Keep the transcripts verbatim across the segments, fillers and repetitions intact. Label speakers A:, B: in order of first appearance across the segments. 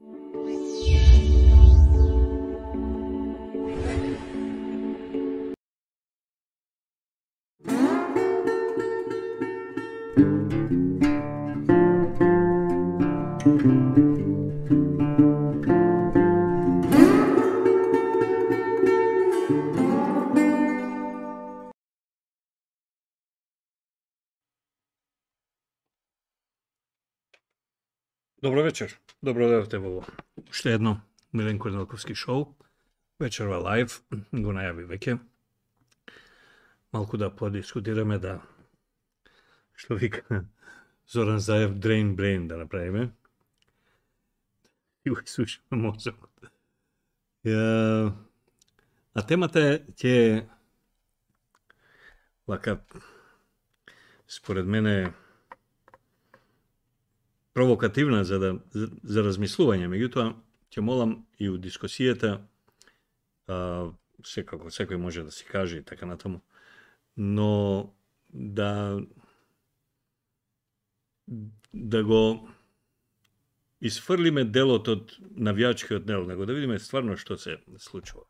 A: Dobro večer, dobrodojavte vo ще едно Миленко Неделковски шоу. Вечерва лайв, го најави веќе. Малку да подискутираме, да, што вика Зоран Заев, drain brain да направиме. И го слушаме мозок. А темата е, ќе лака, според мене, провокативна за да за, за размислување, меѓутоа ќе молам и у дискусијата, а, секако секој може да си каже и така натаму, но да да го исфрлиме делот од навијачкиот дел, него да видиме стварно што се случува.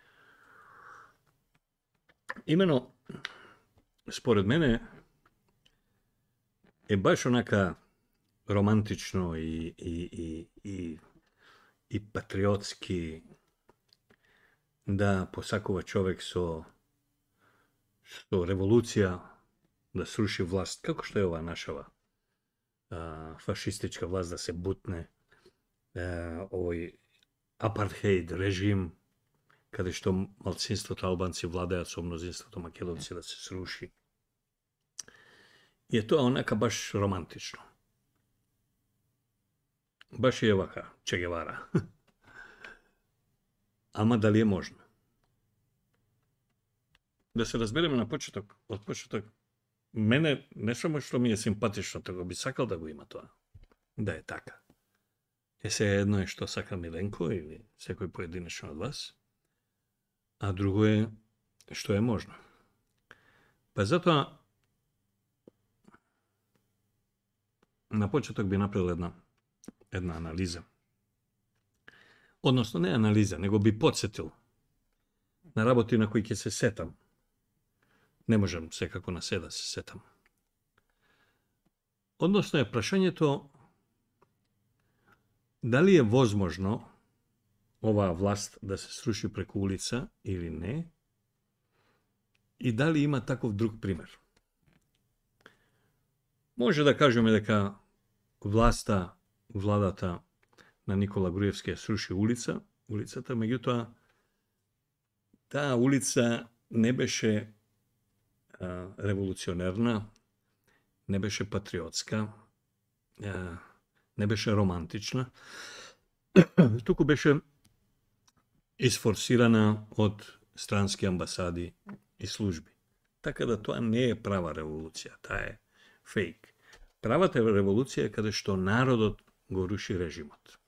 A: Имено, според мене, е баш онака романтично и, и, и, и, и патриотски да посакува човек со, со револуција да сруши власт, како што е ова нашава а, фашистичка власт да се бутне, а, овој апартхеид режим, каде што малцинството албанци владеат со мнозинството македонци да се сруши. И е тоа онака баш романтично. Баш и е вака, Че Гевара. Ама дали е можно? Да се разбереме на почеток, од почеток, мене не само што ми е симпатично, того би сакал да го има тоа. Да е така. Е се едно е што сака Миленко или секој поединечно од вас, а друго е што е можно. Па затоа на почеток би направил една една анализа. Односно, не анализа, него би подсетил на работи на кои ќе се сетам. Не можам секако на се да се сетам. Односно е прашањето дали е возможно оваа власт да се сруши преку улица или не, и дали има таков друг пример. Може да кажеме дека власта, владата на Никола Груевски ја сруши улица, улицата, меѓутоа таа улица не беше а, револуционерна, не беше патриотска, а, не беше романтична, туку беше исфорсирана од странски амбасади и служби. Така да тоа не е права револуција, таа е фейк. Правата револуција е каде што народот го руши режимот.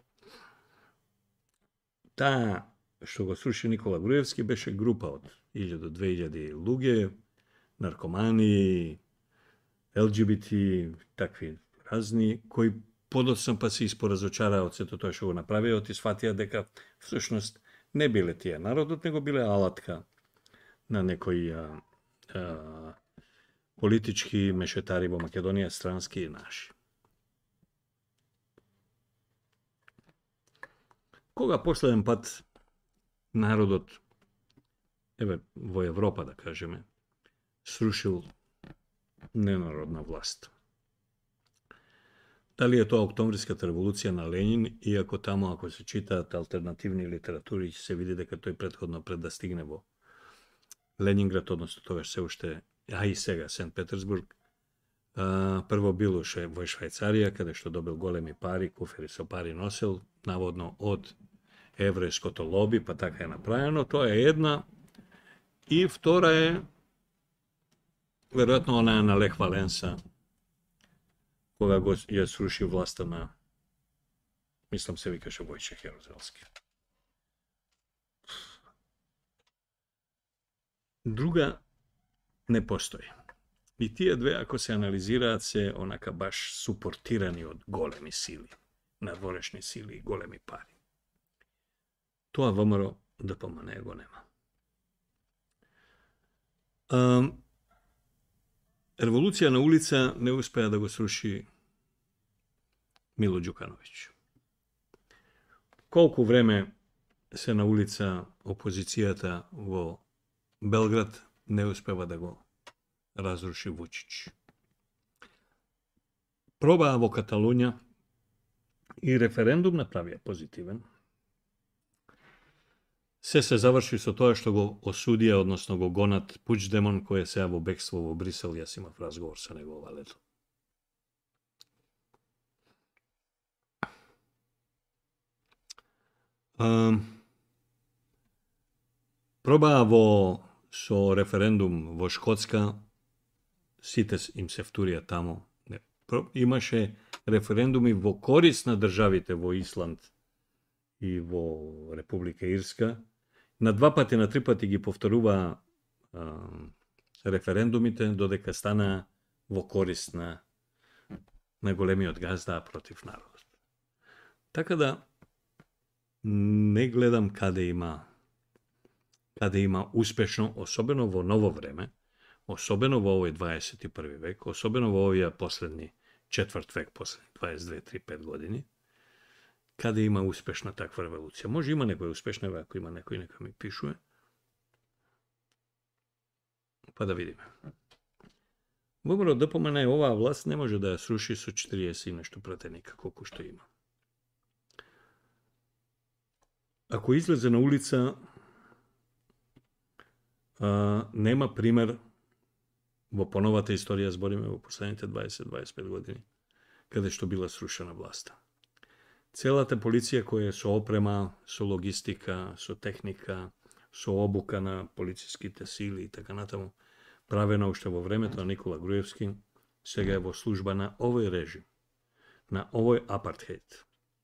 A: Таа што го сруши Никола Груевски беше група од илјада до две илјади луѓе, наркомани, Ел Џи Би Ти, такви разни, кои подоцна па се испоразочараа од сето тоа што го направија, и сватија дека всушност не биле тие народот, него биле алатка на некои а, а, политички мешетари во Македонија, странски и наши. Кога последен пат народот, еве во Европа да кажеме, срушил ненародна власт? Дали е тоа Октомвриската револуција на Ленин, иако таму ако се читаат алтернативни литератури ќе се види дека тој претходно пред да стигне во Ленинград, односно тогаш се уште, а и сега Сент Петерсбург, а, прво бил уште во Швајцарија, каде што добил големи пари, куфери со пари носил, наводно од еврејското лоби, па така е направено. Тоа е една. И втора е, веројатно, она на Лех Валенса, кога го ја сруши власта на, мислам се викаше Војчех Јарузелски. Друга не постои. И тие две, ако се анализираат, се онака баш супортирани од големи сили. nadворешни сили и големи пари. Тоа ВМРО Д П М Н го нема. А, револуција на улица не успеа да го сруши Мило Ѓукановиќ. Колку време се на улица опозицијата во Белград не успева да го разруши Вучиќ. Пробаа во Каталунја и референдум направија позитивен. Се се заврши со тоа што го осудија, односно го гонат Пучдемон, кој е сега во бегство во Брисел. Јас имав разговор со него ова лето. Uh, пробаа во со референдум во Шкотска, сите им се втурија тамо. Не, про, имаше референдуми во корист на државите во Исланд и во Република Ирска. На два пати, на три пати ги повторуваа референдумите, додека стана во корист на, на големиот газда против народот. Така да, не гледам каде има каде има успешно, особено во ново време, особено во овој дваесет и први век, особено во овие последни четврт век, последни дваесет две, три, пет години, каде има успешна таква револуција. Може има некоја успешна, ако има некој, нека ми пишуе. Па да видиме. ВМРО Д П М Н оваа власт не може да ја сруши со четириесет и нешто пратеника, колку што има. Ако излезе на улица, а, нема пример во поновата историја, збориме во последните дваесет до дваесет и пет години, каде што била срушена власта. Целата полиција која е со опрема, со логистика, со техника, со обука на полициските сили и така натаму, правена уште во времето на Никола Груевски, сега е во служба на овој режим, на овој апартхејд.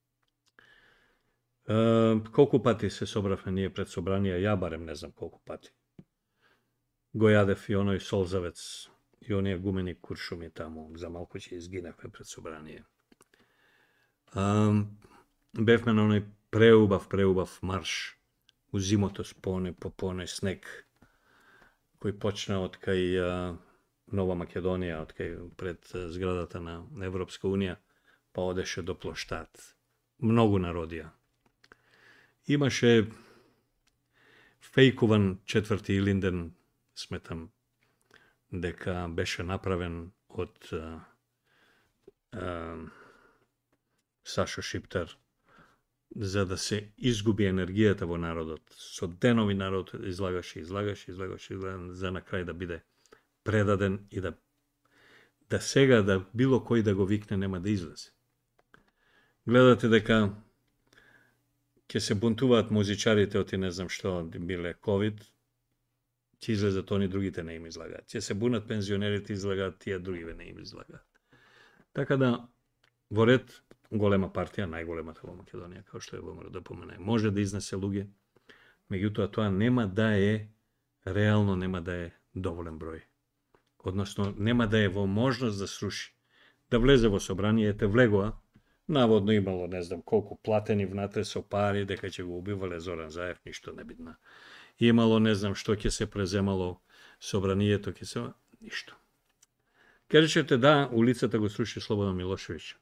A: Uh, колку пати се собравме ние пред собранија, ја барем не знам колку пати. Го јадев и оној солзавец и оние гумени куршуми таму, за малку ќе изгинавме пред собранија. Uh, бевме на оној преубав, преубав марш, у зимото споне, по поне снег, кој почна од кај uh, Нова Македонија, од кај пред uh, зградата на Европска Унија, па одеше до плоштад. Многу народија. Имаше фејкуван четврти Илинден, сметам, дека беше направен од а, а, Сашо Шиптар, за да се изгуби енергијата во народот. Со денови народ излагаше, излагаше, излагаше, излагаше, за на крај да биде предаден и да, да сега, да било кој да го викне, нема да излезе. Гледате дека ќе се бунтуваат музичарите оти не знам што, биле ковид, ќе излезат они, другите не им излагаат. Ќе се бунат пензионерите, излагаат, тие другиве не им излагаат. Така да, во ред, голема партија, најголемата во Македонија, како што е ВМРО Д П М Н, може да изнесе луѓе, меѓутоа тоа нема да е, реално нема да е доволен број. Односно, нема да е во можност да сруши. Да влезе во собранието, влегоа, наводно имало, не знам колку платени внатре со пари, дека ќе го убивале Зоран Заев, ништо не бидна. Имало, не знам што ќе се преземало собранието, ќе се... ништо. Кажете, да, улицата го сруши Слободан Милошевиќ.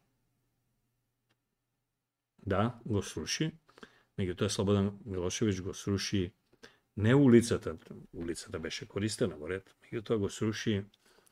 A: Да, го сруши, меѓутоа Слободан Милошевиќ го сруши не улицата, улицата беше користена во ред, меѓутоа го сруши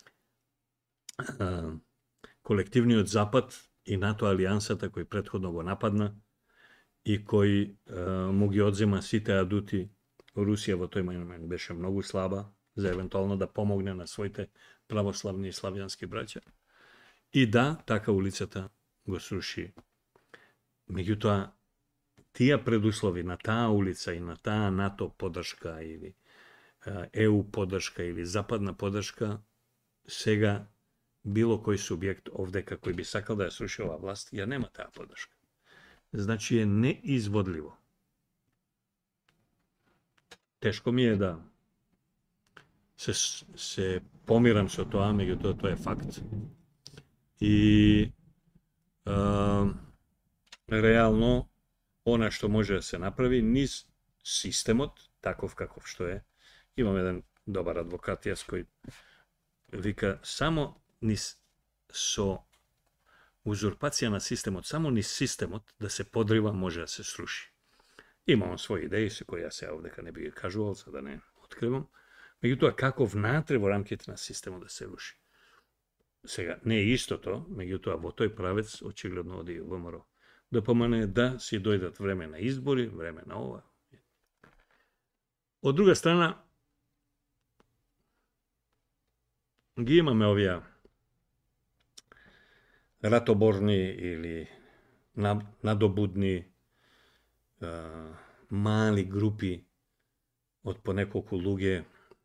A: а, колективниот Запад и НАТО алијансата кој претходно го нападна и кој а, му ги одзема сите адути. Русија во тој момент беше многу слаба за евентуално да помогне на своите православни и славјански браќа. И да, така улицата го сруши. Меѓутоа, тие предуслови на таа улица и на таа НАТО поддршка или Е У поддршка или западна поддршка, сега било кој субјект овдека кој би сакал да ја сруши оваа власт, ја нема таа поддршка. Значи е неизводливо. Тешко ми е да се, се помирам со тоа, меѓутоа тоа е факт. И а, realno ona što može da se napravi niz sistemot, takov kakov što je. Imam jedan dobar advokat jas koji vika samo niz so uzurpacija na sistemot, samo niz sistemot da se podriva može da se sruši. Ima on svoje ideje koje ja se ovdje ne bi kažuval, sada ne otkrivam. Međutim, kakov natre во рамките на системот да се руши. Сега, не е истото, меѓутоа во тој правец очигледно оди ВМРО да помане да си дојдат време на избори, време на ова. Од друга страна, ги имаме овие ратоборни или надобудни а, мали групи од по неколку луѓе,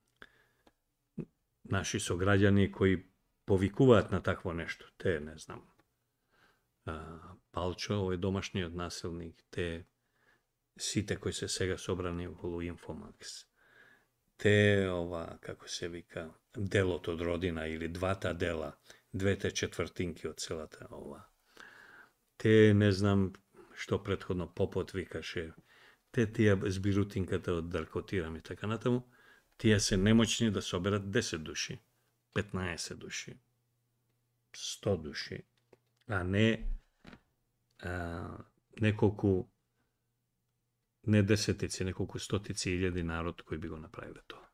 A: наши сограѓани кои повикуваат на такво нешто. Те, не знам, а, Палчо, овој домашниот насилник, те сите кои се сега собрани околу Инфомакс, те, ова, како се вика, делот од родина или двата дела, двете четвртинки од целата ова. Те, не знам што претходно Попот викаше, те тие збирутинката од Даркотирам и така натаму, тие се немоćни да соберат десет души, петнаесет души, сто души, а не а, неколку, не десетици, неколку стотици илјади народ кои би го направиле тоа.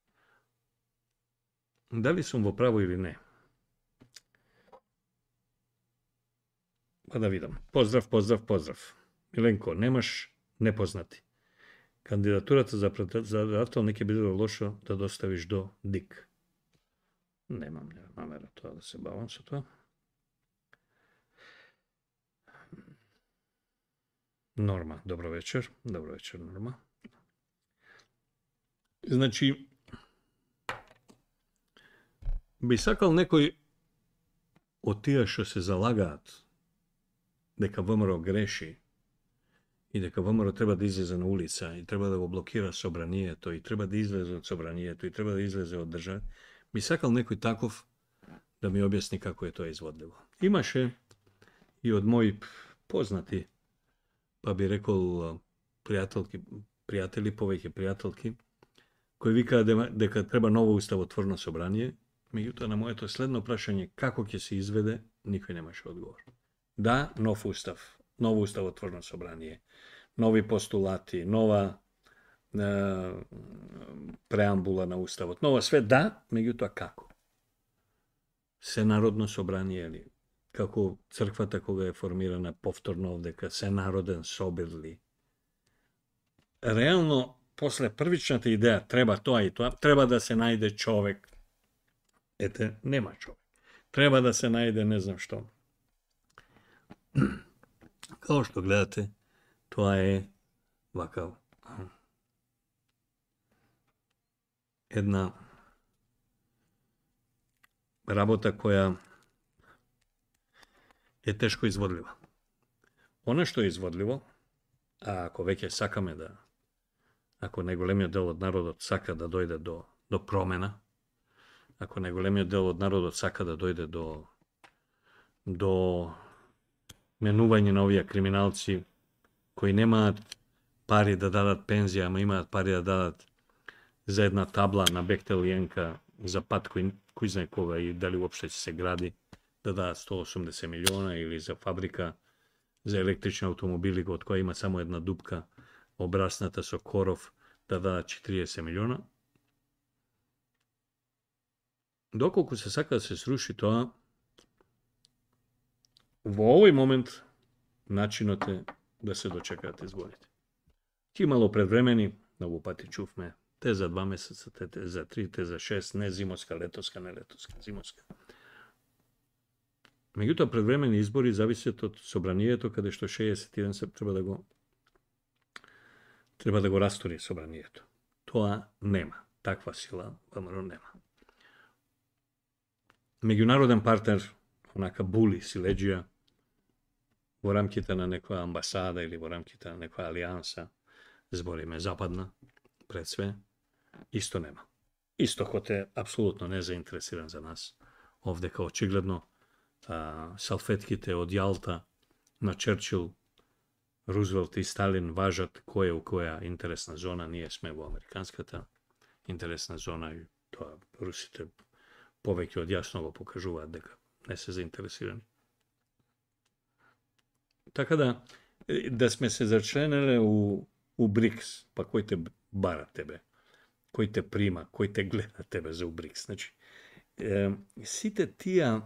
A: Дали сум во право или не? Па да видам. Поздрав, поздрав, поздрав. Миленко, немаш непознати. Кандидатурата за председател не ќе биде лошо да доставиш до ДИК. Немам намера тоа да се бавам со тоа. Норма, добро вечер. Добро вечер, Норма. Значи, би сакал некој од тие што се залагаат дека ВМРО греши и дека ВМРО треба да излезе на улица и треба да го блокира собранието и треба да излезе од собранието и треба да излезе од држава, би сакал некој таков да ми објасни како е тоа изводливо. Имаше и од мои познати, па би рекол пријателки, пријатели, повеќе пријателки, кои викаат дека треба ново уставотворно собрание, меѓутоа на моето следно прашање како ќе се изведе, никој немаше одговор. Да, нов устав, ново уставотворно собрание, нови постулати, нова е, преамбула на уставот, нова све, да, меѓутоа како? Се народно собрание или како црквата кога е формирана повторно овдека, се народен собир ли? Реално, после првичната идеја, треба тоа и тоа, треба да се најде човек. Ете, нема човек. Треба да се најде не знам што. Као што гледате, тоа е вака една работа која е тешко изводлива. Она што е изводливо, а ако веќе сакаме да, ако најголемиот дел од народот сака да дојде до, до промена, ако најголемиот дел од народот сака да дојде до, до менување на овие криминалци кои немаат пари да дадат пензија, ама имаат пари да дадат за една табла на Бехтел и Енка за пат кој, кој знае кога и дали уопште ќе се гради, да дадат сто и осумдесет милиона или за фабрика за електрични автомобили од која има само една дупка обрасната со коров да дадат четириесет милиона. Доколку се сака да се сруши тоа, во овој момент начинот е да се дочекаат изборите. Ти мало предвремени, многу пати чувме, те за два месеца, те, те за три, те за шест, не зимоска, летоска, не летоска, зимоска. Меѓутоа, предвремени избори зависат од собранието, каде што шеесет и еден се треба да го треба да го растори собранието. Тоа нема. Таква сила ВМРО нема. Меѓународен партнер, онака були, силеđија, во рамките на некоја амбасада или во рамките на некоја алијанса, збориме западна, пред све, исто нема. Истокот е апсолутно незаинтересиран за нас. Овдека очигледно а, салфетките од Јалта на Черчил Roosevelt и Сталин важат кој е у која интересна зона, ние сме во американската интересна зона и тоа русите повеќе од јасно го покажуваат дека не се заинтересирани. Така да, да сме се зачленеле у, у БРИКС, па кој те бара тебе, кој те прима, кој те гледа тебе за у БРИКС. Значи, е, сите тија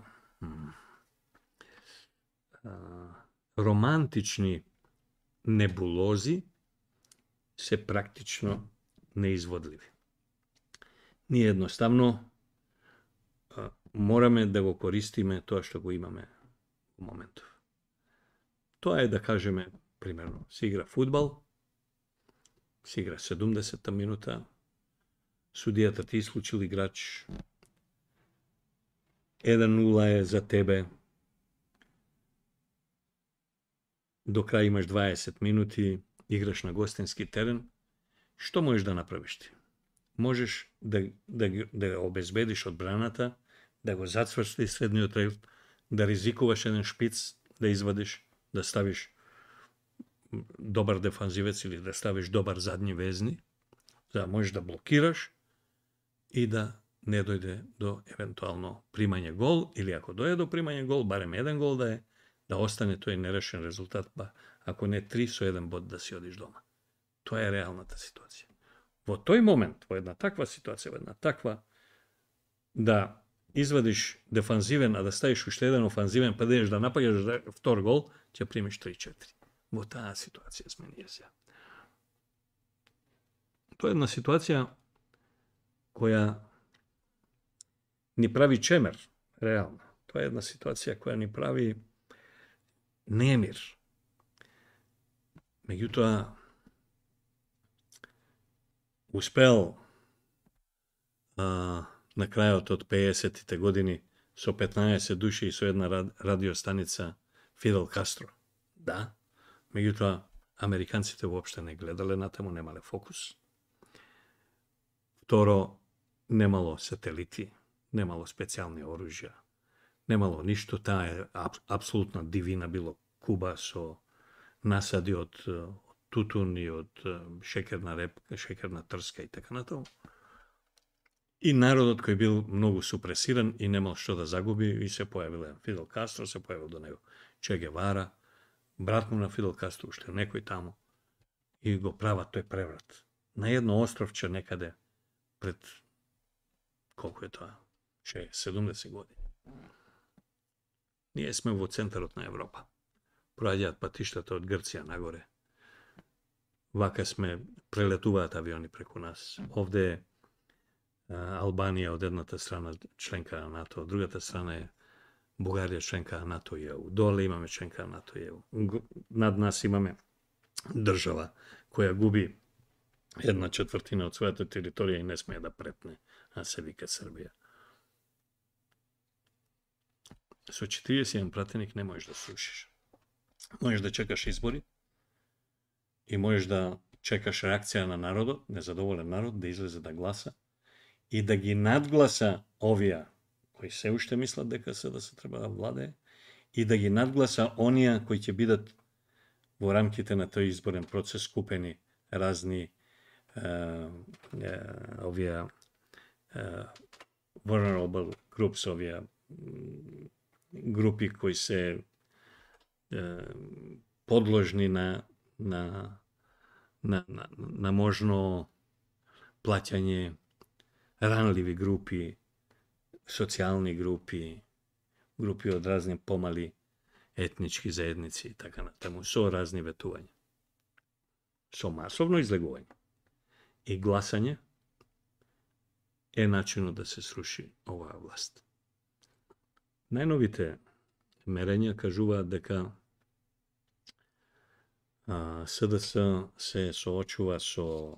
A: а, романтични небулози се практично неизводливи. Ние едноставно а, мораме да го користиме тоа што го имаме во моментов. Тоа е да кажеме, примерно, се игра фудбал, се игра седумдесетта минута, судијата ти исклучил играч, еден нула е за тебе, до крај имаш дваесет минути, играш на гостински терен, што можеш да направиш ти? Можеш да, да, да обезбедиш одбраната, да го зацврстиш средниот ред, да ризикуваш еден шпиц, да извадиш, да ставиш добар дефанзивец или да ставиш добар задни везни, за да можеш да блокираш и да не дојде до евентуално примање гол, или ако дојде до примање гол, барем еден гол да е, да остане тој нерешен резултат, па ако не три со еден бод да си одиш дома. Тоа е реалната ситуација. Во тој момент, во една таква ситуација, во една таква, да извадиш дефанзивен, а да ставиш уште еден офанзивен, па да идеш да напаѓаш втор гол, ќе примиш три-четири. Во таа ситуација сме ние сега. Тоа е една ситуација која ни прави чемер, реално. Тоа е една ситуација која ни прави немир. Меѓутоа, успел а, на крајот од пеесеттите години со петнаесет души и со една радиостаница Фидел Кастро. Да, меѓутоа, американците воопште не гледале на таму, немале фокус. Второ, немало сателити, немало специјални оружја, немало ништо, таа е аб, апсолутна дивина било Куба со насади од, од тутун и од шекерна репка, шекерна трска и така натаму. И народот кој бил многу супресиран и немал што да загуби, и се појавил Фидел Кастро, се појавил до него Че Гевара, брат му на Фидел Кастро, уште некој таму, и го прават тој преврат. На едно островче некаде пред, колку е тоа, седумдесет години. Ние сме во центарот на Европа. Проаѓаат патиштата од Грција нагоре. Вака сме, прелетуваат авиони преку нас. Овде е Албанија од едната страна членка на НАТО, од другата страна е Бугарија членка на НАТО и ЕУ. Доле имаме членка на НАТО и ЕУ. Над нас имаме држава која губи една четвртина од својата територија и не смее да претне, а се вика Србија. Со четириесет и еден пратеник не можеш да срушиш. Можеш да чекаш избори и можеш да чекаш реакција на народот, незадоволен народ, да излезе да гласа и да ги надгласа овие кои се уште мислат дека се да се треба да владее и да ги надгласа оние кои ќе бидат во рамките на тој изборен процес купени разни е, е, овие е, vulnerable groups, овие групи кои се е, подложни на на на на, на можно плаќање, ранливи групи, социјални групи, групи од разни помали етнички заедници и така натаму, со разни ветувања. Со масовно излегување и гласање е начинот да се сруши оваа власт. Најновите мерења кажуваат дека а, СДС се соочува со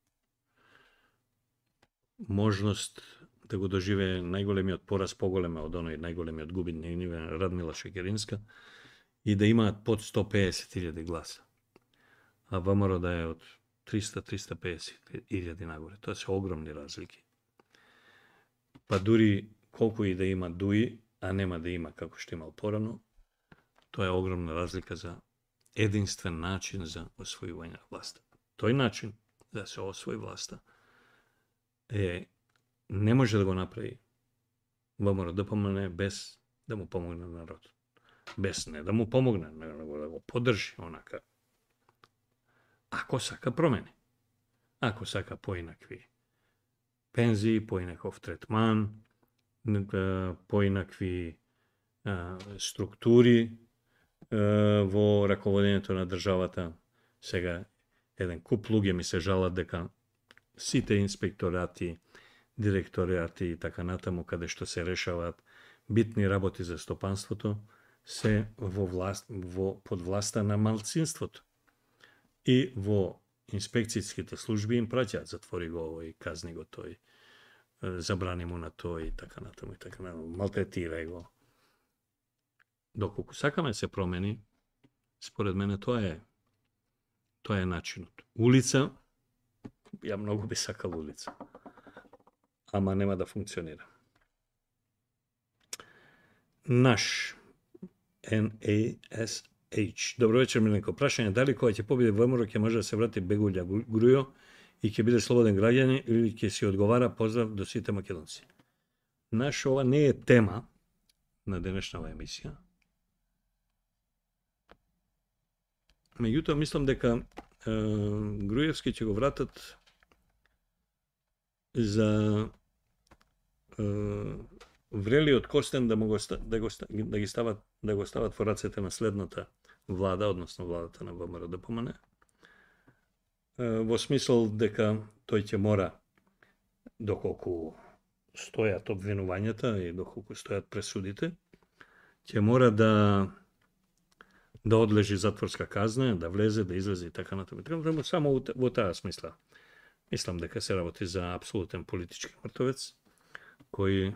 A: можност да го доживее најголемиот пораз, поголема од оној најголемиот губитник Радмила Шекеринска, и да имаат под сто пеесет илјади гласа. А ВМРО да е од триста до триста пеесет илјади нагоре. Тоа се огромни разлики. Па дури колку и да има Дуи, а нема да има како што имал порано, тоа е огромна разлика за jedinstven način za osvojivanje vlasta. Toj način da se osvoji vlasta je, ne može da go napravi V M R O D P M N bez da mu pomogne narod. Bez ne da mu pomogne, nego da go podrži onaka. Ako saka promeni. Ako saka poinakvi penziji, poinakov tretman, poinakvi структури во раководењето на државата. Сега еден куп луѓе ми се жалат дека сите инспекторати, директорати и така натаму, каде што се решаваат битни работи за стопанството, се во власт, во под власта на малцинството. И во инспекцијските служби им праќаат, затвори го овој, казни го тој, забрани му на тој и така натаму и така натаму, малтретирај го. Доколку сакаме да се промени, според мене тоа е тоа е начинот. Улица, ја многу би сакал улица, ама нема да функционира. Наш Н А С H. Добро вечер, Миленко. Прашање дали кога ќе победи В М Р О ќе може да се врати Бегулја Грујо и ќе биде слободен граѓанин или ќе си одговара? Поздрав до сите македонци. Наш, ова не е тема на денешнава емисија. Меѓутоа, мислам дека е, Грујевски ќе го вратат за е, врелиот костен да, го, да, го, да, ги стават, да го стават во рацете на следната влада, односно владата на В М Р O D P M N, во смисол дека тој ќе мора, доколку стојат обвинувањата и доколку стојат пресудите, ќе мора да да одлежи затворска казна, да влезе, да излезе и така натаму. Само во таа смисла. Мислам дека се работи за апсолутен политички мртовец, кој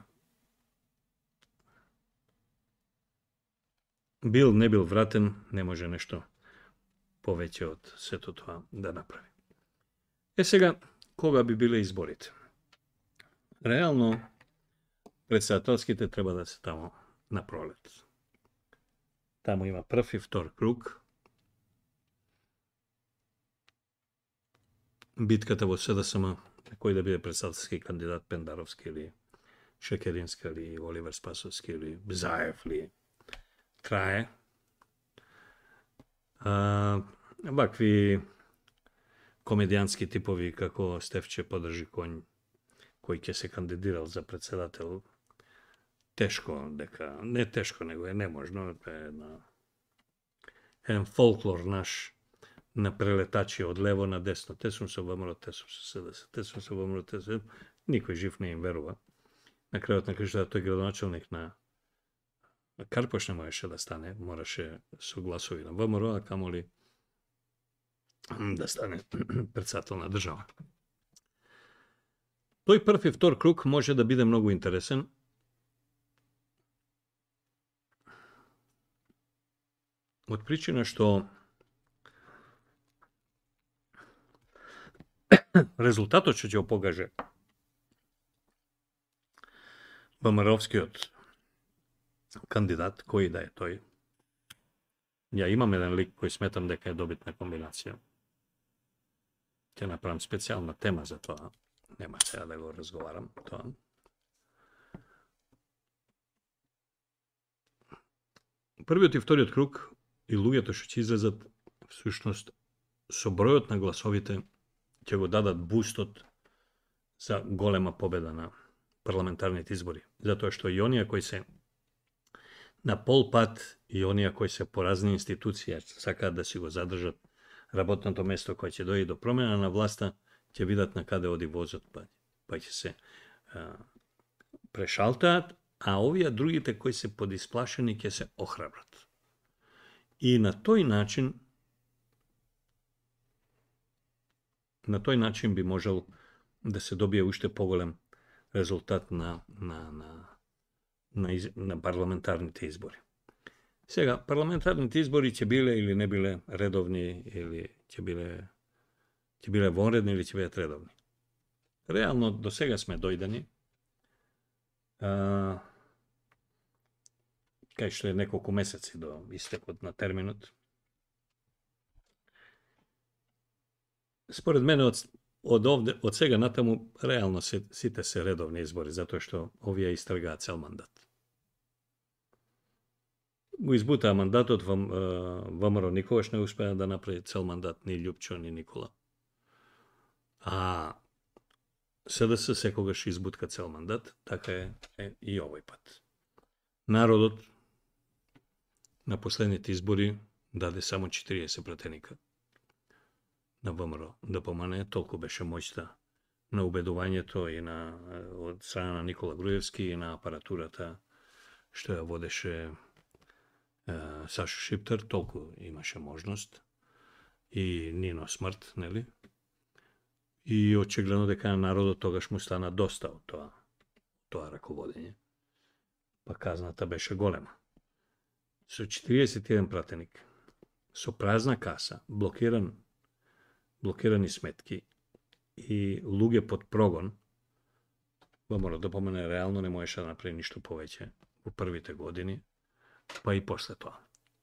A: бил, не бил вратен, не може нешто повеќе од сето тоа да направи. Е сега, кога би биле изборите? Реално, председателските треба да се тамо на пролет. Тамо има прв и втор круг. Битката во С Д С М, кој да биде председателски кандидат, Пендаровски или Шекерински или Оливер Спасовски или Заев ли, трае. А, вакви комедијански типови како Стефче Подржи конј, кој ќе се кандидирал за председател, тешко дека, не тешко, него е неможно, е една, еден фолклор наш на прелетачи од лево на десно. Те сум се ВМРО, те сум се С Д С, те сум се ВМРО, те сум... Никој жив не им верува. На крајот на крајшта тој градоначалник на Карпош не можеше да стане, мораше со гласови на ВМРО, а камоли да стане председател на држава. Тој прв и втор круг може да биде многу интересен. Од причина што резултатот што ќе го покаже ВМРО-вскиот кандидат, кој да е тој. Ја имам еден лик кој сметам дека е добитна комбинација. Ќе направам специјална тема за тоа. Нема сега да го разговарам тоа. Првиот и вториот круг и луѓето што ќе излезат, всушност, со бројот на гласовите ќе го дадат бустот за голема победа на парламентарните избори. Затоа што и оние кои се на пол пат и оние кои се по разни институции сакаат да си го задржат работното место кој ќе дојде до промена на власта, ќе видат на каде оди возот, па, па ќе се а, прешалтаат, а овие другите кои се подисплашени ќе се охрабрат. И на тој начин на тој начин би можел да се добие уште поголем резултат на, на, на, на, из, на парламентарните избори. Сега, парламентарните избори ќе биле или не биле редовни, или ќе биле, ќе биле вонредни, или ќе бидат редовни. Реално, до сега сме дојдени, а, кај што е неколку месеци до истекот на терминот, Spored mene od, od, ovde, od svega natamu realno se, site se redovni izbori, zato što ovija istraga cel mandat. U izbuta mandat od vam, uh, Vamaro Nikolaš ne uspeja da napravi cel mandat, ni Ljupčo, ni Nikola. A S D S sekogaš izbutka cel mandat, така je e, i ovaj pat. Narodot na poslednjite izbori даде само четиридесет пратеника на ВМРО да помане, толку беше моќта на убедувањето и на од страна на Никола Груевски и на апаратурата што ја водеше е, Сашо Шиптер, толку имаше можност и Нино Смрт, нели? И очигледно дека народот тогаш му стана доста од тоа, тоа раководење. Па казната беше голема. Со четиридесет и еден пратеник, со празна каса, блокиран, блокирани сметки и луѓе под прогон, ВМРО да помене реално не можеше да направи ништо повеќе во првите години, па и после тоа.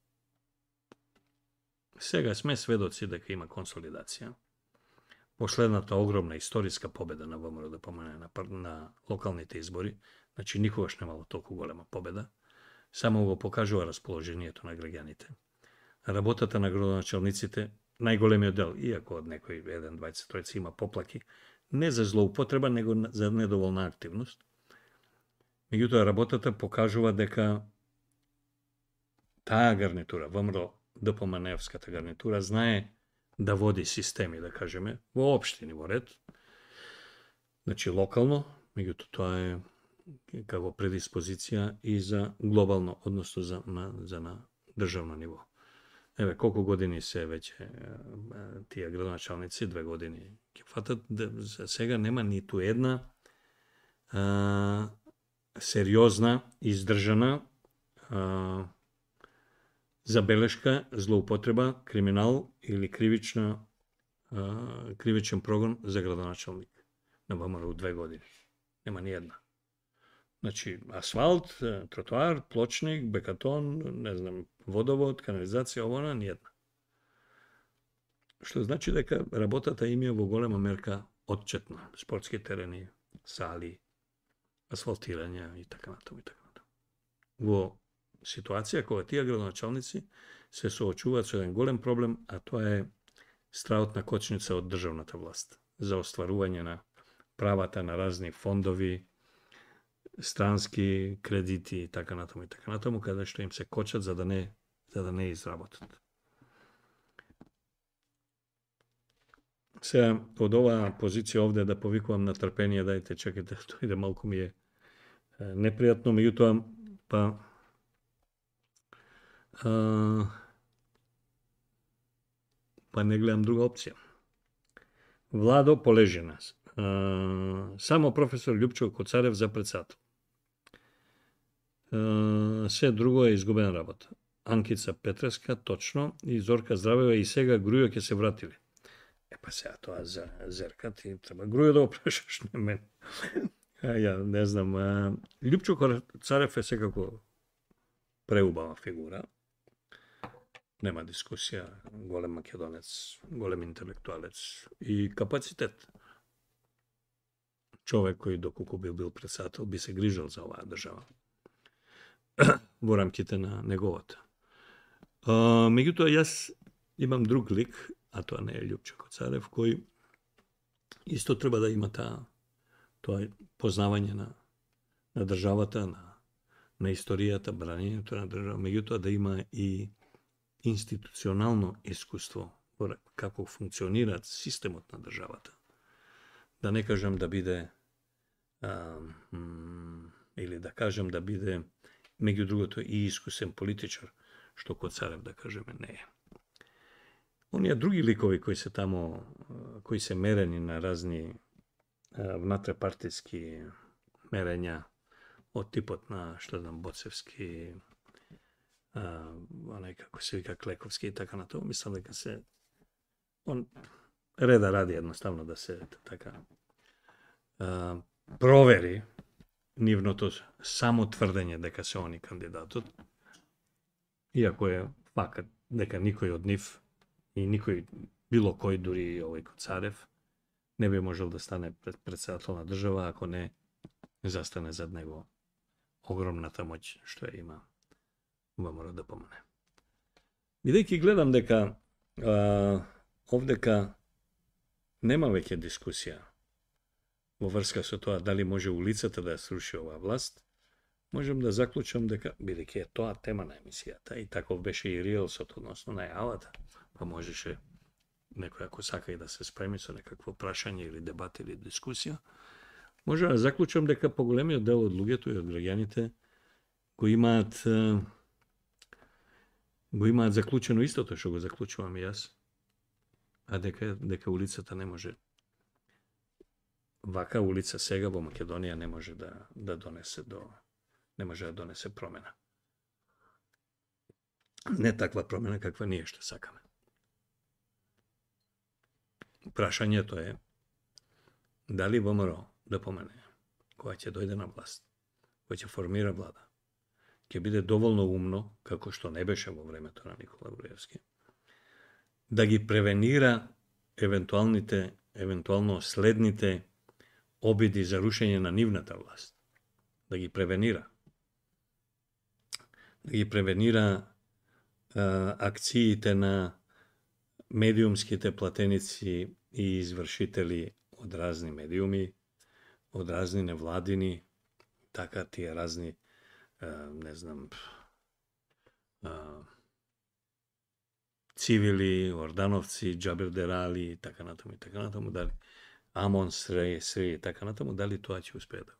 A: Сега сме сведоци дека има консолидација. Последната огромна историска победа на ВМРО да помене на, на локалните избори, значи никогаш немало толку голема победа, само го покажува расположението на граѓаните. Работата на градоначалниците, најголемиот дел, иако од некој еден двајцет тројца има поплаки, не за злоупотреба, него за недоволна активност. Меѓутоа, работата покажува дека таа гарнитура, ВМРО ДПМН-евската гарнитура, знае да води системи, да кажеме, во општини во ред, значи локално, меѓутоа тоа е како предиспозиција и за глобално, односно за на, за на државно ниво. Еве, колку години се веќе тие градоначалници, две години ќе фатат, за сега нема ниту една а, сериозна, издржана а, забелешка, злоупотреба, криминал или кривична, а, кривичен прогон за градоначалник на ВМРО у две години. Нема ни една. Значи, асфалт, тротоар, плочник, бекатон, не знам, водовод, канализација, овона, ни една. Што значи дека работата им е во голема мерка отчетна. Спортски терени, сали, асфалтирање и така натаму и така натаму. Во ситуација кога тие градоначалници се соочуваат со еден голем проблем, а тоа е стравот на кочница од државната власт за остварување на правата на разни фондови, странски кредити и така натаму и така натаму, каде што им се кочат за да не за да не изработат. Сега од оваа позиција овде да повикувам на трпение, дајте чекайте, тоа иде малку ми е непријатно, меѓутоа па а, па не гледам друга опција. Владо Полежина. А, само професор Љупчо Коцарев за председател. А, се друго е изгубена работа. Анкица Петреска, точно, и Зорка Здравева и сега Грујо ќе се вратили. Е па сега тоа за Зерка ти треба Грујо да го прашаш, не мен. А, ја не знам. А, Љупчо Коцарев е секако преубава фигура. Нема дискусија, голем македонец, голем интелектуалец и капацитет. Човек кој доколку бил бил председател би се грижал за оваа држава во рамките на неговата. А, меѓутоа, јас имам друг лик, а тоа не е Љупчо Коцарев, кој исто треба да има таа тоа познавање на, на државата, на, на историјата, бранењето на држава, меѓутоа да има и институционално искуство како функционира системот на државата. Да не кажам да биде а, м, или да кажам да биде меѓу другото и искусен политичар, што Коцарев да кажеме не е. Оние други ликови кои се тамо, кои се мерени на разни внатрепартиски мерења од типот на, што знам, Боцевски, а, онај како се вика Клековски и така натаму, мислам дека се он реда ради едноставно да се така а, провери нивното само тврдење дека се они кандидатот, иако е факт дека никој од нив и никој bilo koji, duri ovaj Kocarev, ne bi možel da stane pred predstavatelna država ako ne zastane zad nego ogromna ta moć što je ima V M R O da pomene. Videjki gledam deka a, ovdeka nema veke diskusija vo vrska so toa da li može ulicata da sruši ova vlast. Možem da zaključam deka бидејќи je тоа тема на емисијата и таков беше и рилсот, односно најавата, па можеше некој ако сака и да се спреми со некакво прашање или дебат или дискусија, може да заклучам дека поголемиот дел од луѓето и од граѓаните го имаат го имаат заклучено истото што го заклучувам и јас, а дека дека улицата не може вака улица сега во Македонија не може да да донесе до не може да донесе промена. Не таква промена каква ние што сакаме. Прашањето е дали В М Р О да помене, која ќе дојде на власт, која ќе формира влада, ќе биде доволно умно, како што не беше во времето на Никола Груевски, да ги превенира евентуалните, евентуално следните обиди за рушење на нивната власт. Да ги превенира. Да ги превенира а, акциите на медиумските платеници и извршители од разни медиуми, од разни невладини, така тие разни, а, не знам, а, цивили, ордановци, Джабир Дерали и така натаму и така натаму, дали Амон Сре, Сре и така натаму, дали тоа ќе успее да го.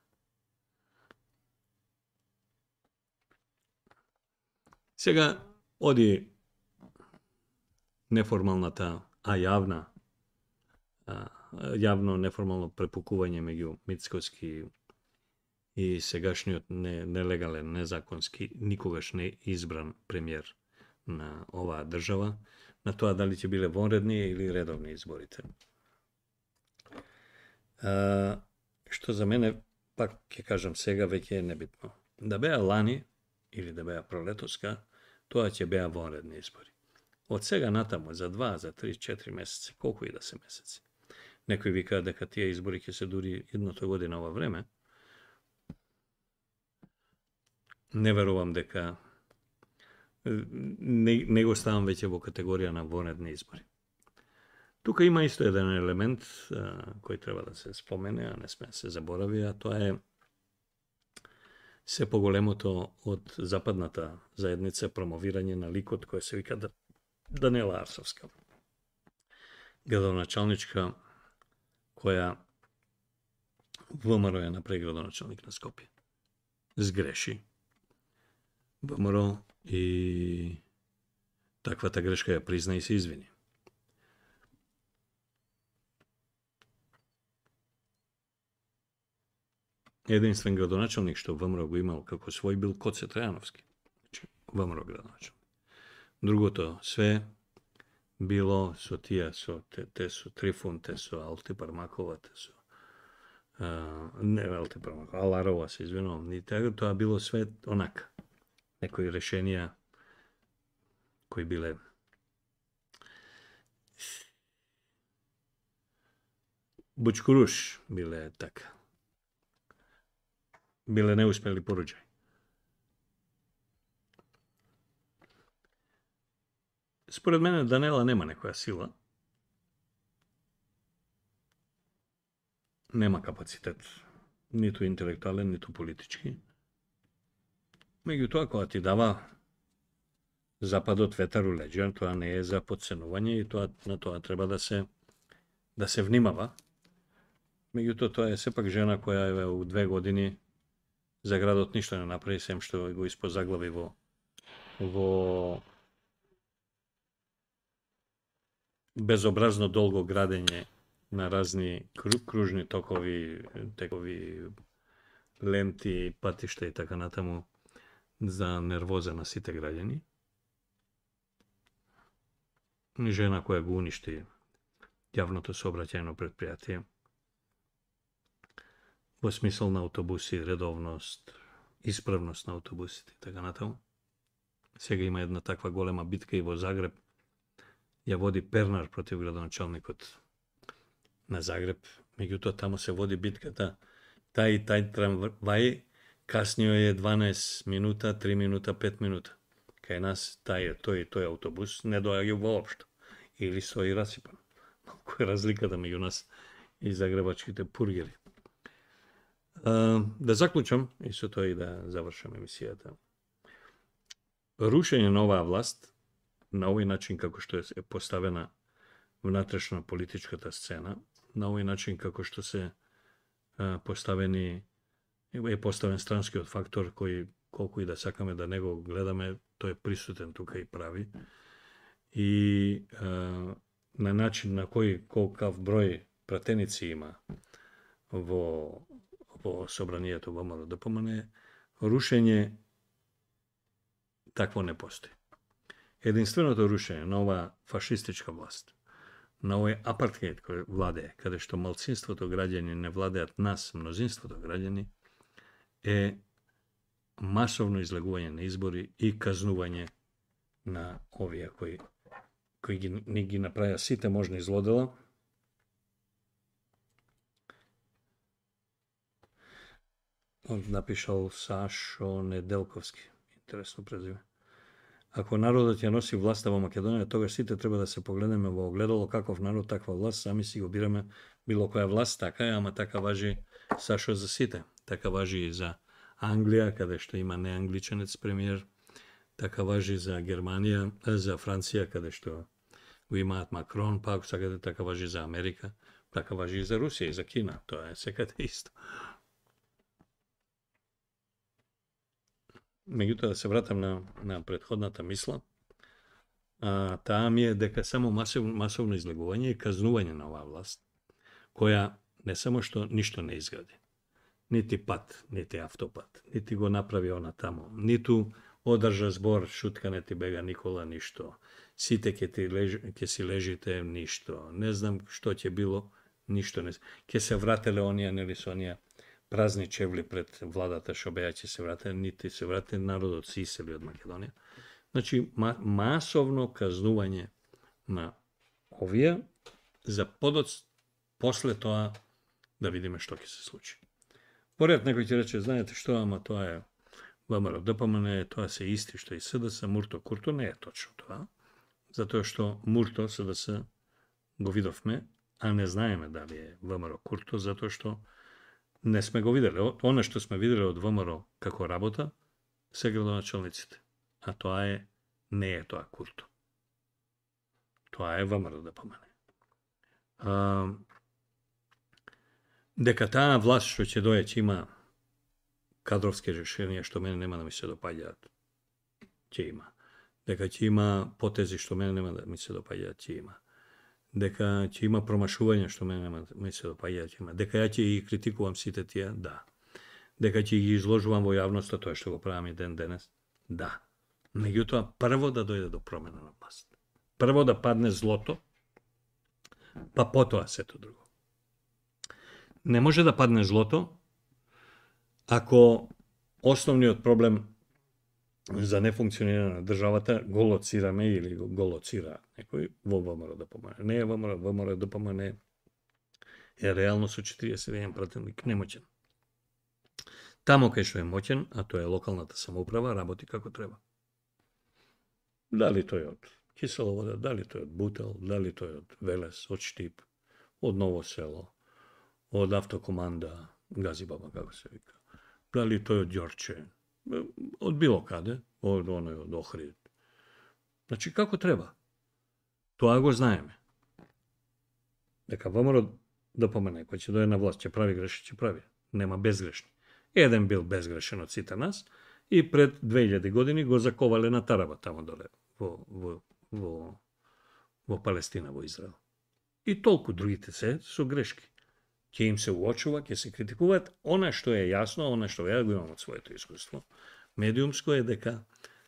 A: Сега оди неформалната, а јавна, а, јавно неформално препукување меѓу Мицкоски и сегашниот не, нелегален, незаконски, никогаш не избран премиер на оваа држава, на тоа дали ќе биле вонредни или редовни изборите. А, што за мене, пак ќе кажам сега, веќе е небитно. Да беа лани или да беа пролетоска, тоа ќе беа вонредни избори. Од сега натаму, за два, за три, четири месеци, колку и да се месеци. Некои викаат дека тие избори ќе се дури едната година ова време. Не верувам дека не, не го ставам веќе во категорија на вонредни избори. Тука има исто еден елемент а, кој треба да се спомене, а не сме да се заборави, а тоа е се поголемото од западната заедница промовирање на ликот кој се вика Данела Арсовска. Градоначалничка која В М Р О ја направи градоначалник на Скопје. Сгреши В М Р О и таквата грешка ја призна и се извини. Единствен градоначалник што В М Р О го имал како свој бил Коце Трајановски. Значи, В М Р О градоначалник. Другото све било со тие, со те, те со Трифун, те со Алти Пармакова, те со а, не Алти Пармакова, Аларова се извинувам, и така тоа било све онака. Некои решенија кои биле бучкуруш биле така. Биле неуспели пороđај. Според мене Данела нема некоја сила. Нема капацитет, ниту интелектуален, ниту политички. Меѓутоа, кога ти дава Западот ветар у леđа, тоа не е за подценување и тоа, на тоа треба да се да се внимава. Меѓутоа, тоа е сепак жена која е у две години за градот ништо не направи, сем што го испозаглави во во безобразно долго градење на разни кружни токови, текови ленти, патишта и така натаму за нервоза на сите граѓани. Жена која го уништи јавното сообраќајно предпријатие во смисол на автобуси, редовност, исправност на автобусите и така натаму. Сега има една таква голема битка и во Загреб ja vodi Pernar protiv gradonačelnikot na Zagreb. Međutim, tamo se vodi bitka, ta, taj, taj tramvaj kasnio je dvanaest minuta, tri minuta, pet minuta. Kaj nas, taj, to je, to je autobus, ne dođe uopšte. Ili stoji rasipan. Koja je razlika da među nas i zagrebački te purgeri. Uh, da zaključam, isto to i da završam emisijata. Rušenje nova vlast, na ovaj način kako što je postavena vnatrešna politička ta scena, na ovaj način kako što se uh, postaveni, je postaven stranski od faktor koji, koliko i da sakame da nego gledame, to je prisutan tukaj i pravi. I uh, na način na koji kolikav broj pratenici ima vo, vo sobranijetu vomalo da pomane, rušenje takvo ne postoji. Jedinstveno to rušenje, nova fašistička vlast, na ovaj apartheid koji vlade, kada što malcinstvo to građani ne vladeat nas, mnozinstvo to građani, je masovno izleguvanje na izbori i kaznuvanje na ovija koji koji gi, ni gi napravlja site možda izlodila. On napišal Sašo Nedelkovski. Interesno prezive. Ako narodot je nosi vlast v Makedoniji, toga site treba da se pogledаме v ogledalo kakov narod, takva vlast, sami si obirаме bilo koja vlast, taka je, ama taka važi Sašo za site. Taka važi i za Anglija, kada što ima neangličanec premijer, taka važi za Germanija, za Francija, kada što imaat Macron, pa ako sakate, taka važi za Amerika, taka važi i za Rusija i za Kina, to je sekate isto. Međutim, da se vratam na, na prethodната misla, a, tam je deka samo masov, masovno izlegovanje i kaznuvanje na ova vlast, koja ne samo što ništa ne izgradi, niti pat, niti autopat, niti go napravi ona tamo, niti održa zbor šutka neti bega Nikola, ništo, site ke, ti leži, ke si ležite, ništo, ne znam što će bilo, ništo ne znam, ke se vratele onija, neli su onija prazni čevli pred vladata Šobeja će se vratiti, niti se vratiti narod od Siseli od Makedonije. Znači, ma, masovno kaznuvanje na ovije, za podoc posle toga da vidimo što će se sluči. Pored neko će reći, znate što, ama to je V M R O D P M N, to se isti što i S D S, Murto Kurto, ne je točno to. Zato što Murto, S D S, go vidovme, a ne znajeme da li je V M R O Kurto, zato što ne sme go videli. Ono što smo videli od V M R O kako rabota, se gradonačelnicite. A to je, ne je to Kurto. To je V M R O D P M N. Um, deka ta vlast što će dojeć ima kadrovske rješenje što mene nema da mi se dopadja, će ima. Deka će ima potezi što mene nema da mi se dopadja, će ima. Deka će ima promašuvanja što mene nema da mi se dopadja, će ima. Deka ja će i kritikuvam site tija, da. Deka će ih izložuvam vo javnost, a to je što go pravim i den danas, da. Međutim, prvo da dojde do promjena na vlast. Prvo da padne zloto, pa potom sve to drugo. Ne može da padne zloto ako osnovni od problem za nefunkcioniranje državata go locira me ili go locira nekoj, vo V M R O D P M N. Ne je V M R O D P M N, jer realno su četrdeset jedan protivnik nemoćan. Tamo kaj što je moćan, a to je lokalna ta samouprava, raboti kako treba. Da li to je od Kiselovoda, da li to je od Butel, da li to je od Veles, od Štip, od Novo Selo, od Avtokomanda, Gazibaba, kako se vika. Da li to je od Đorče, od bilo kade, od onoj od Ohrid. Znači, kako treba? To ako znajeme. Neka V M R O D P M N, ko će doje na vlast, će pravi greši, će pravi. Nema bezgrešni. Jedan bil bezgrešen od cita nas i pred dve hiljade godini go zakovale na Taraba tamo dole, vo, vo, vo, vo Palestina, vo Izrael. I toliko drugite se su greški. Će im se uočuva, će se kritikovat. Ona što je jasno, ona što ja imam od svoje to iskustvo, medijumsko je deka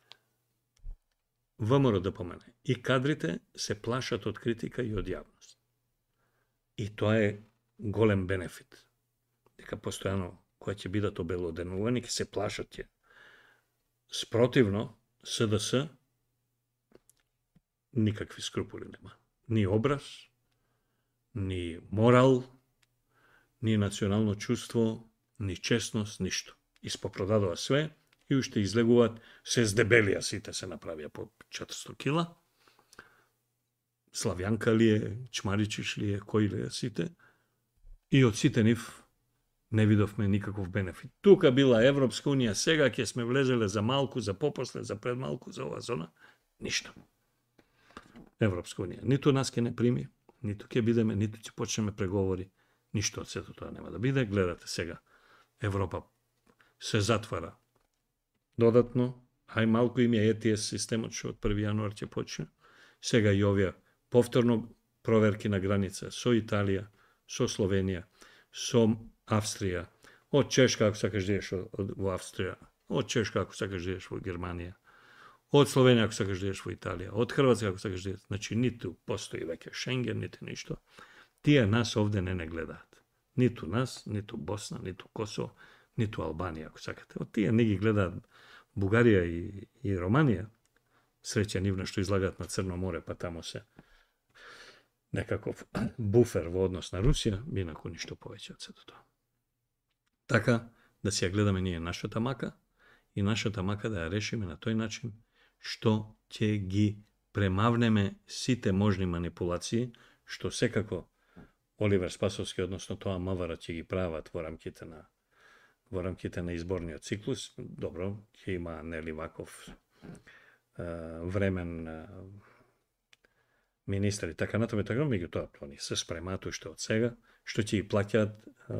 A: V M R O D P M N i kadrite se plašat od kritika i od javnosti. I to je golem benefit. Deka postojano koja će biti da to belo denuvanik, se plašat je. Sprotivno, S D S nikakvi skrupuli nema. Ni obraz, ni moral, ni nacionalno čustvo, ni čestnost, ništo. Ispoprodadova sve i ušte izlegovat se zdebelija site se napravija po četiristo kila. Slavjanka li je, Čmaričić li je, koji li je site. I od site nif ne vidovme nikakov benefit. Tuka bila Evropska unija sega, kje sme vlezele za malku, za poposle, za predmalku, za ova zona. Ništa. Evropska unija. Nito nas ke ne primi, nito ke bideme, nito će počneme pregovori. Ništa od sveta toga nema da bide. Gledate sega, Evropa se zatvara dodatno. Aj malko im je E T S sistem, od prvi januar će počne. Sega i ovija povtorno proverki na granice. So Italija, so Slovenija, so Avstrija. Od Češka, ako sakaš ideš u Avstrija. Od Češka, ako sakaš ideš u Germanija. Od Slovenija, ako sakaš ideš u Italija. Od Hrvatska, ako sakaš ideš. Znači, niti postoji veke Schengen, niti ništo. Tije nas ovde ne ne gledat. Nitu nas, nitu Bosna, nitu Kosovo, nitu Albanija, ako sakate. Od tije nigi gleda Bugarija i, i Romanija. Sreća nivna što izlagat na Crno more, pa tamo se nekakav bufer v odnos na Rusija, bi inako ništo povećao se do toga. Taka, da si ja gledame nije naša tamaka i naša tamaka da ja rešime na toj način što će gi premavneme site možni manipulaciji, što sekako Oliver Spasovski, odnosno Toa Mavara će gi pravat, voram kite na, voram kite na izbornio ciklus, dobro, će ima Neli Vakov uh, vremen uh, ministar i така натаму, така, меѓутоа, они се спремат уште од сега, што ќе ги плаќаат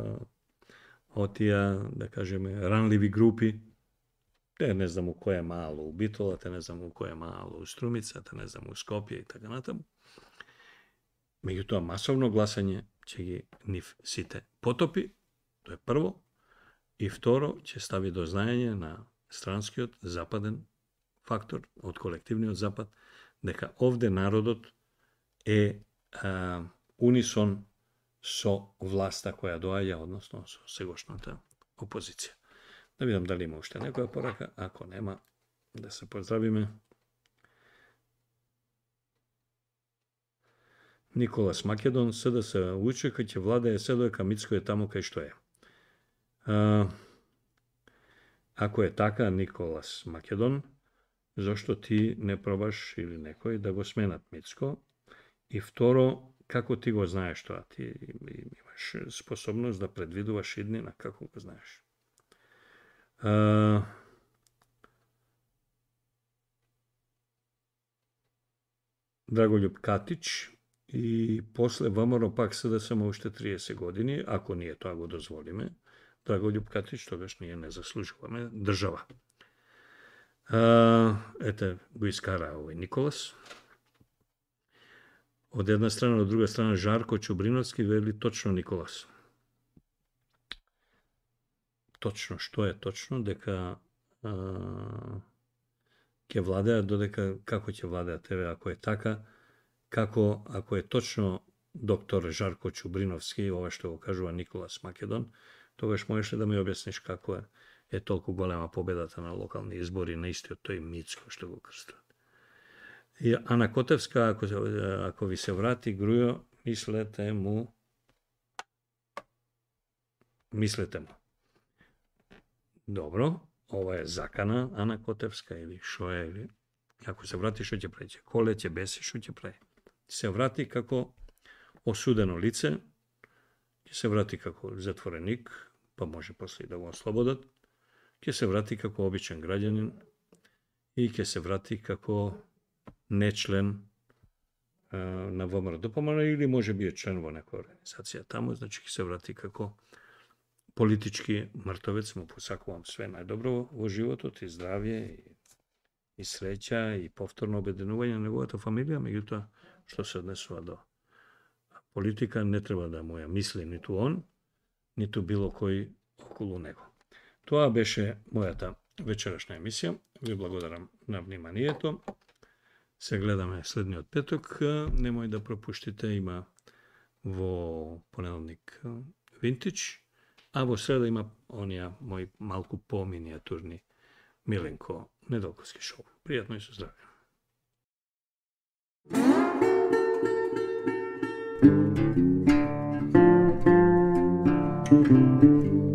A: од тие, да кажеме, ранливи групи. Те не знам у кој е мало у Битола, те не знам у кој е мало у Струмица, те не знам у Скопје и така натаму. Меѓутоа, масовно гласање ќе ги нив сите потопи, тоа е прво, и второ, ќе стави до знаење на странскиот западен фактор, од колективниот запад, дека овде народот е а, унисон со власта која доаѓа, односно со сегошната опозиција. Да видам дали има уште некоја порака, ако нема, да се поздравиме. Николас Македон, СДС учи кај ќе владее се доека Мицко е таму кај што е. А, ако е така, Николас Македон, зашто ти не пробаш или некој да го сменат Мицко? И второ, како ти го знаеш тоа? Ти имаш способност да предвидуваш иднина, како го знаеш? А... Драголюб Катич и после ВМРО пак СДСМ уште триесет години, ако ние тоа го дозволиме, Драголюб Катич, тогаш ние не заслужуваме држава. А, ете, го искара овој Николас. Од една страна, од друга страна, Жарко Чубриновски вели точно Николас. Точно, што е точно? Дека а, ќе владеат, додека како ќе владеат тебе, ако е така, како, ако е точно доктор Жарко Чубриновски, ова што го кажува Николас Македон, тогаш можеш да ми објасниш како е, е толку голема победата на локални избори на истиот тој Мицко што го крстат. И Ана Котевска, ако, ако ви се врати Грујо, мислете му, мислете му. Добро, ова е закана Ана Котевска или шо е, или ако се врати што ќе прави, ќе коле, ќе беси, што ќе прави. Се врати како осудено лице, ќе се врати како затвореник, па може после да го ослободат, ќе се врати како обичен граѓанин и ќе се врати како не член а, на ВМРО Д П М Н или може би е член во некоја организација таму, значи ќе се врати како политички мртовец. Му посакувам све најдобро во животот и здравје и, и среќа и повторно обединување на неговата фамилија, меѓутоа што се однесува до политика не треба да му ја мисли ниту он, ниту било кој околу него. Тоа беше мојата вечерашна емисија. Ви благодарам на вниманието. Се гледаме следниот петок. Немој да пропуштите, има во понеделник Винтич, а во среда има онија мои малку по-миниатурни Миленко Недолковски шоу. Пријатно и со здравје.
B: Thank